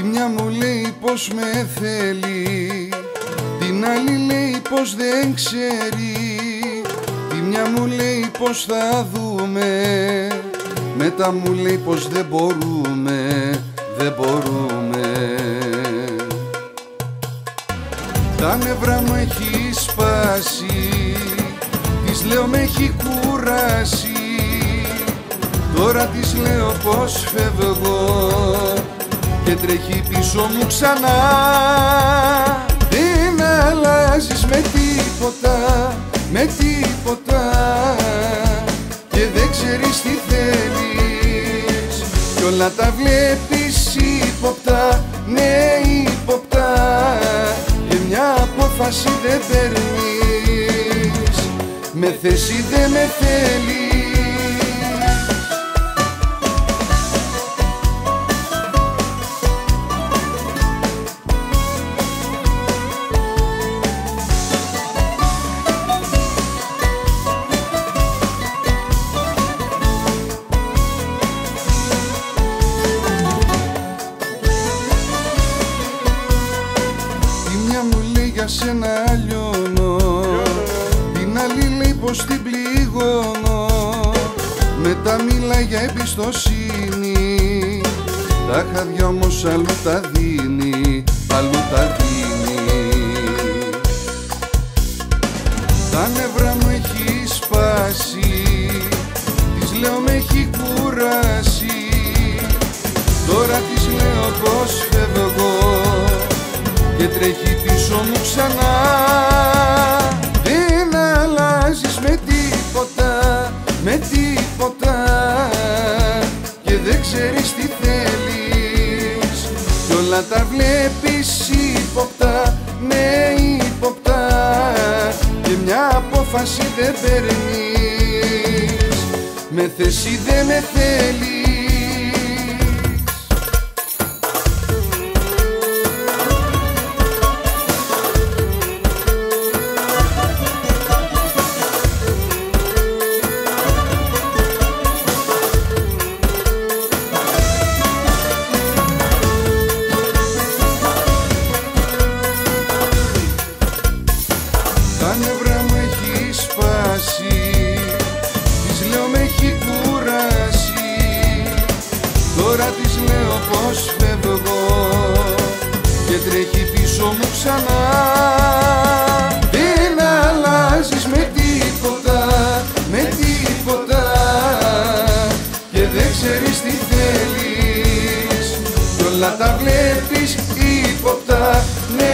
Τη μια μου λέει πως με θέλει, την άλλη λέει πως δεν ξέρει. Τη μια μου λέει πως θα δούμε, μετά μου λέει πως δεν μπορούμε, δεν μπορούμε. Τα νευρά μου έχει σπάσει, της λέω με έχει κουράσει. Τώρα της λέω πως φεύγω και τρέχει πίσω μου ξανά. Δεν αλλάζεις με τίποτα, με τίποτα, και δεν ξέρεις τι θέλεις κι όλα τα βλέπεις ύποπτα, ναι ύποπτα, και μια απόφαση δεν παίρνεις, με θες ή δεν με θέλεις. Για σένα λιώνω, την άλλη λέει πως την πληγώνω. Μετά μιλάει για εμπιστοσύνη, τα χαδιά όμως αλλού τα δίνει, αλλού τα δίνει. Τα νευρά μου έχει σπάσει, της λέω με έχει κουράσει. Τώρα της λέω πως φεύγω και τρέχει πίσω μου ξανά. Δεν αλλάζεις με τίποτα, με τίποτα, και δεν ξέρεις τι θέλεις κι όλα τα βλέπεις ύποπτα, ναι ύποπτα, και μια απόφαση δεν παίρνεις, με θες ή δεν με θέλεις. Τα νευρά μου έχει σπάσει, της λέω με έχει κουράσει. Τώρα της λέω πως φεύγω και τρέχει πίσω μου ξανά. Δεν αλλάζεις με τίποτα, με τίποτα, και δεν ξέρεις τι θέλεις κι όλα τα βλέπεις ύποπτα, ναι